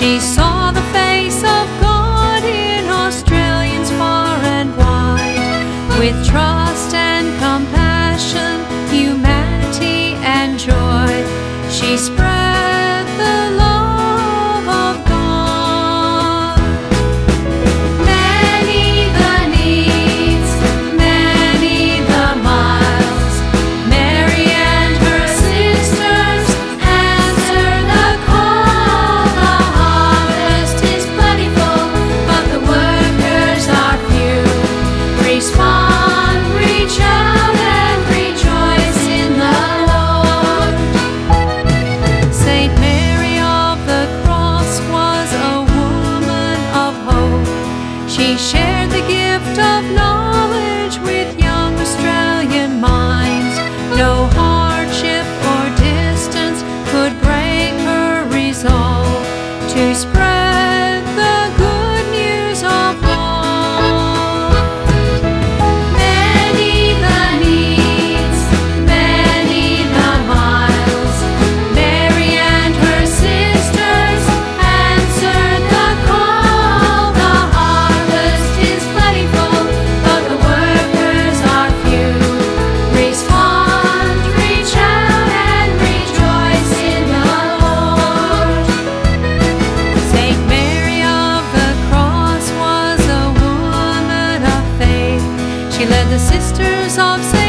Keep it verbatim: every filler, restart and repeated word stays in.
She saw the face of God in Australians far and wide, with trust and compassion, humanity and joy. She spread the love of God. Many the needs, many the miles, Mary and her sisters answered the call. The harvest is plentiful, but the workers are few. Respond, reach out and rejoice in the Lord. Saint Mary of the Cross was a woman of hope. She shared the gift of knowledge with young Australian minds. No hardship or distance could break her resolve to spread the good news of hope. Many the needs, many the miles, Mary and her sisters answered the call. The harvest is plentiful, but the workers are few. Respond, reach out and rejoice in the Lord. Saint Mary of the Cross was a woman of faith. She led the Sisters of Saint